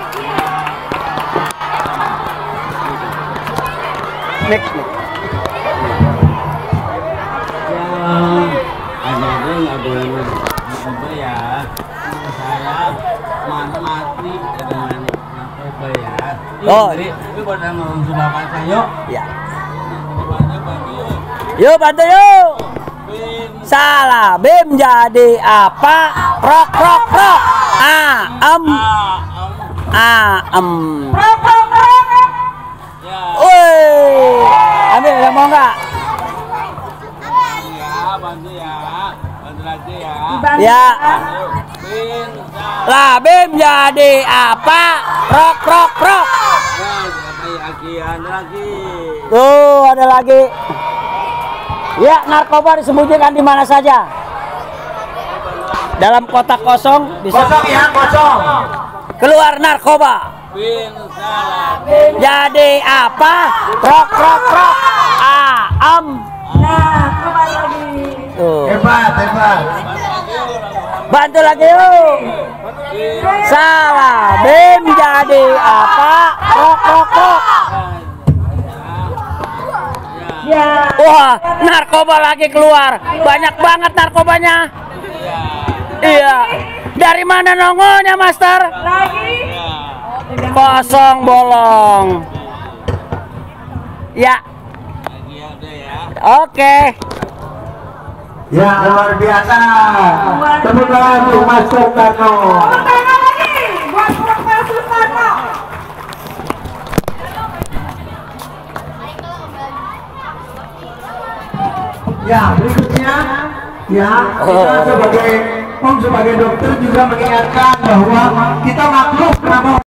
Nek. Ada nggak boleh narkoba ya. Saya mati dengan narkoba ya. Oh, Ini pada mau bapak saya. Ya. Yuk bantu yuk. Salah Bim jadi apa? Rok rok rok. Woi, ambil yang mau nggak? Ya, bantu ya, bantu lagi ya. Ya. Lah Bim jadi apa? Rok rok rok. Ada lagi. Tuh ada lagi. Ya, narkoba disembunyikan di mana saja. Dalam kotak kosong bisa. Kosong ya, kosong. Keluar narkoba. Jadi apa? Rok rok rok. Nah, kembali lagi. Tuh. Hebat, hebat. Bantu lagi yuk. Salah Bim jadi apa? Rok rok rok. Ya. Wah, narkoba lagi keluar. Banyak banget narkobanya. Iya. Dari mana nongolnya, Master? Lagi. Kosong bolong. Ya. Oke. Ya, luar biasa. Tepuk tangan untuk Mas Sultano. Tepuk tangan lagi buat Mas Sultano. Ya, berikutnya ya, kita sebagai dokter juga mengingatkan bahwa kita maklum kenapa